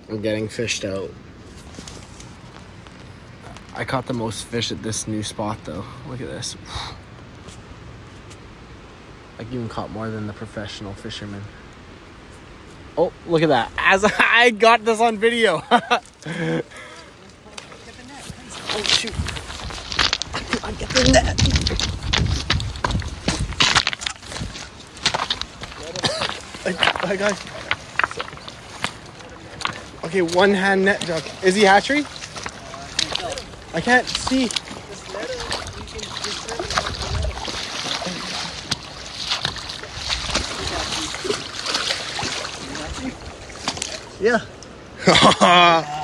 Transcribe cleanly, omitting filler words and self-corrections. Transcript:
I'm getting fished out. I caught the most fish at this new spot though. Look at this. I even caught more than the professional fisherman. Oh, look at that. As I got this on video. Oh, shoot. I get the net. Hi, guys. Okay, one hand net jug. Is he hatchery? I can't see. Yeah.